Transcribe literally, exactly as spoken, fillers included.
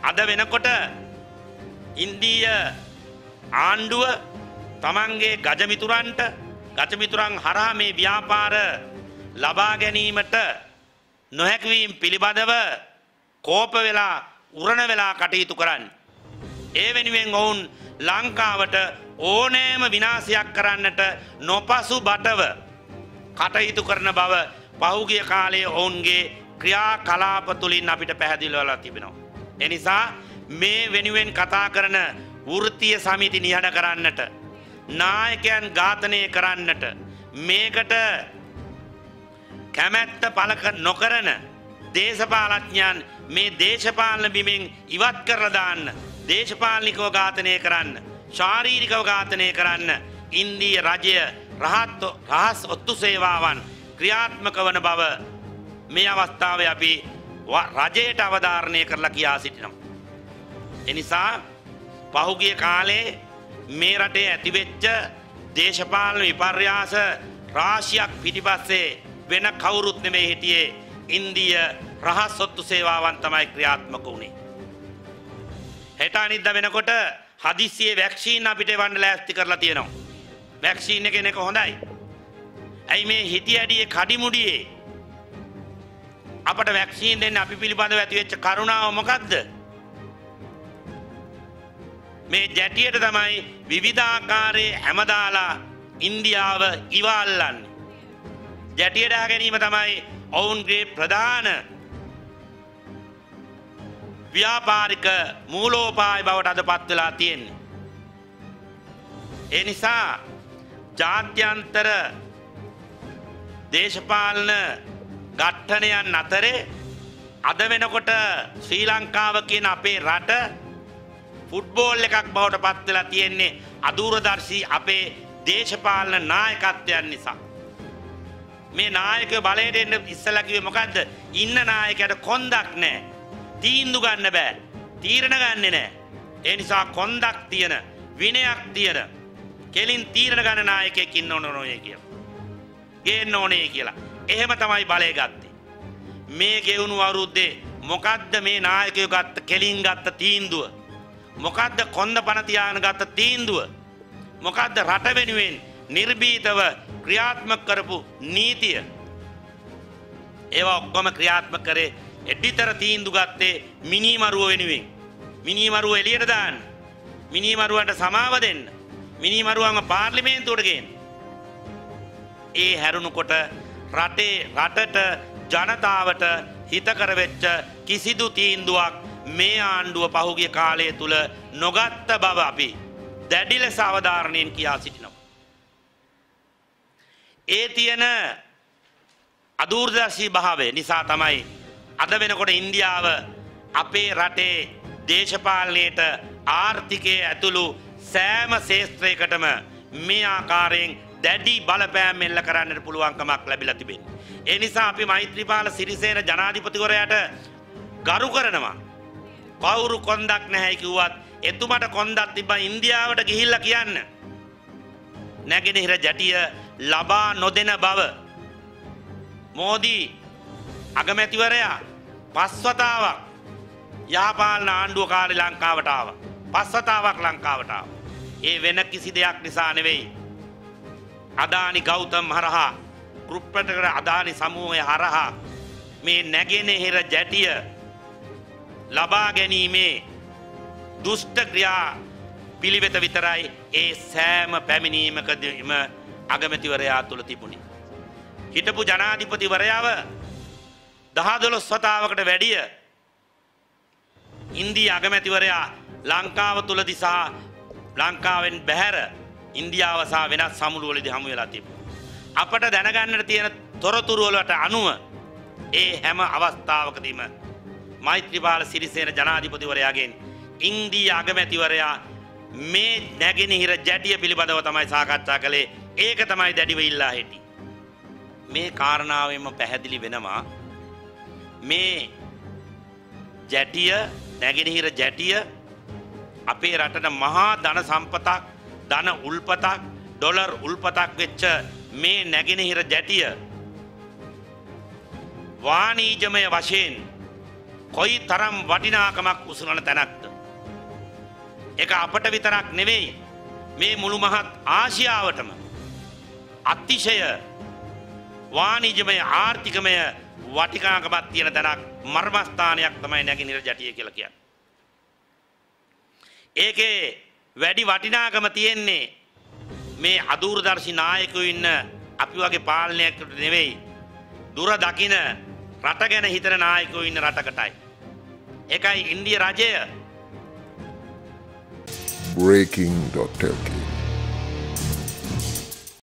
අද වෙනකොට ඉන්දීය ආණ්ඩුව තමන්ගේ ගජමිතුරන්ට ගජමිතුරන් හරහා මේ ව්‍යාපාර ලබා ගැනීමට නොහැකිවීම පිළිබඳව කෝප වෙලා උරණ වෙලා කටයුතු කරන්නේ. ඒ වෙනුවෙන් ඔවුන් ලංකාවට ඕනෑම විනාශයක් කරන්නට නොපසු බටව කටයුතු කරන බව පහුගිය කාලයේ ඔවුන්ගේ ක්‍රියාකලාප තුලින් අපිට පැහැදිලි වෙලා තිබෙනවා. ඒ නිසා මේ වෙනුවෙන් කතා කරන වෘත්තීය සමිති නිහඬ කරන්නට, නායකයන් ඝාතනය කරන්නට, මේකට කැමැත්ත පළ නොකරන දේශපාලඥයන් මේ දේශපාලන බිමෙන් ඉවත් කරලා දාන්න, දේශපාලනිකව ඝාතනය කරන්න, ශාරීරිකව ඝාතනය කරන්න ඉන්දීය රජය රහත් රහස් ඔත්තු සේවාවන් ක්‍රියාත්මක වන බව මේ අවස්ථාවේ අපි රජයට අවධාරණය කරලා කියා සිටිනවා. එනිසා පහුගිය කාලේ මේ රටේ ඇතිවෙච්ච දේශපාලන විපර්යාස රාශියක් පිටිපස්සේ වෙන කවුරුත් නෙමෙයි හිටියේ ඉන්දීය රහස් ඔත්තු සේවාවන් තමයි ක්‍රියාත්මක වුණේ. හෙට අනිද්දා වෙනකොට හදිස්සියේ වැක්සින් අපිට එවන්න ලෑස්ති කරලා තියෙනවා. වැක්සින් එක එනක හොඳයි. ඇයි මේ හිටි ඇඩියේ කඩිමුඩියේ අපට වැක්සින් දෙන්න අපි පිළිබඳව ඇති වෙච්ච කරුණාව මොකද්ද? මේ ජැටියට තමයි විවිධාකාරයේ හැමදාලා ඉන්දියාව ඉවල්ලන්නේ. ජැටිය ඩා ගැනීම තමයි ඔවුන්ගේ ප්‍රධාන ව්‍යාපාරික මූලෝපාය බවට අදපත් වෙලා තියෙන්නේ. ඒ නිසා ජාත්‍යන්තර දේශපාලන ඝට්ටනයන් අතරේ අද වෙනකොට ශ්‍රී ලංකාව කියන අපේ රට ෆුට්බෝල් එකක් බවට පත් වෙලා තියෙන්නේ අදූරදර්ශී අපේ දේශපාලන නායකත්වයන් නිසා. මේ නායක බලයට එන්න ඉස්සලා කිව්වේ මොකද්ද? ඉන්න නායකයට කොන්දක් නැහැ. තීන්දුව ගන්න බෑ. තීරණ ගන්නෙ නැහැ. ඒ නිසා කොන්දක් තියෙන, විනයක් තියෙන, කෙලින් තීරණ ගන්න නායකයෙක් ඉන්න ඕනේ කියලා. ගේන්න ඕනේ කියලා. එහෙම තමයි බලය ගත්තේ. මේ ගෙවුණු අවුරුද්දේ මොකද්ද මේ නායකයෝ ගත්ත කෙලින් ගත්ත තීන්දුව? මොකද්ද කොන්ද පණ තියාගෙන ගත්ත තීන්දුව? මොකද්ද රට වෙනුවෙන් නිර්භීතව ක්‍රියාත්මක කරපු නීතිය? ඒවා ඔක්කොම ක්‍රියාත්මක කරේ එඩිතර තීන්දුව ගත්තේ මිනිමරුව වෙනුවෙන්. මිනිමරුව එළියට දාන්න. මිනිමරුවන්ට සමාව දෙන්න. මිනිමරුවන්ව පාර්ලිමේන්තුවට ගේන්න. ඒ හැරුණුකොට රටේ රටට ජනතාවට හිතකර වෙච්ච කිසිදු තීන්දුවක් මේ ආණ්ඩුව පහුගිය කාලය තුල නොගත්ත බව අපි දැඩි ලෙස අවධාරණයෙන් කියා සිටිනවා. ඒ තියෙන අදූරදර්ශී භාවය නිසා තමයි අද වෙනකොට ඉන්දියාව අපේ රටේ දේශපාලනයට ආර්ථිකයේ ඇතුළු සෑම ශේත්‍රයකටම මේ ආකාරයෙන් දැඩි බලපෑම් එල්ල කරන්නට පුළුවන්කමක් ලැබිලා තිබෙනවා. ඒ නිසා අපි මෛත්‍රීපාල සිරිසේන ජනාධිපතිවරයාට ගරු කරනවා. කවුරු කොන්දක් නැහැ කිව්වත් එතුමාට කොන්දක් තිබ්බා ඉන්දියාවට ගිහිල්ලා කියන්න. නැගෙනහිර ජැටිය ලබා නොදෙන බව. මෝදි අගමැතිවරයා පස්වතාවක් යහපාලන ආණ්ඩුව කාලේ ලංකාවට ආවා. පස්වතාවක් ලංකාවට ආවා. ඒ වෙන කිසි දෙයක් නිසා නෙවෙයි. අදානි ගෞතම් හරහා ගෘප්පටකර අදානි සමූහය හරහා මේ නැගෙනහිර ජැටිය ලබා ගැනීමේ දුෂ්ට ක්‍රියා පිළිවෙත විතරයි ඒ සෑම පැමිණීමකදීම අගමැතිවරයා තුළ තිබුණේ. හිටපු ජනාධිපතිවරයාව දහ දොළොස් වතාවකට වැඩිය ඉන්දීය අගමැතිවරයා ලංකාව තුලදී සහ ලංකාවෙන් බැහැර ඉන්දියාව සහ වෙනත් සමුළුවලදී හමු වෙලා තිබුණා. අපට දැනගන්නට තියෙන තොරතුරු වලට අනුව ඒ හැම අවස්ථාවකදීම මෛත්‍රීපාල සිරිසේන ජනාධිපතිවරයාගෙන් ඉන්දීය අගමැතිවරයා මේ නැගෙනහිර ජැටිය පිළිබඳව තමයි සාකච්ඡා කළේ. ඒක තමයි දැඩිව ඉල්ලා හිටියේ. මේ කාරණාවෙන්ම පැහැදිලි වෙනවා මේ ජැටිය නැගෙනහිර ජැටිය අපේ රටට මහා ධන සම්පතක්, ධන උල්පතක්, ඩොලර් උල්පතක් වෙච්ච මේ නැගෙනහිර ජැටිය වාණිජමය වශයෙන් කොයි තරම් වටිනාකමක් උසුලන තැනක්ද. ඒක අපට විතරක් නෙවෙයි මේ මුළු මහත් ආසියාවටම අතිශය වාණිජමය ආර්ථිකමය වටිනාකමක් තියෙන තැනක් මර්මස්ථානයක් තමයි නැගෙනහිර ජටිය කියලා කියන්නේ. ඒකේ වැඩි වටිනාකම තියෙන්නේ මේ අදූරදර්ශී නායකයෝ ඉන්න අපි වගේ පාලනයකට නෙවෙයි දුර දකින රට ගැන හිතන නායකයෝ ඉන්න රටකටයි. ඒකයි ඉන්දිය රජය breaking dot l k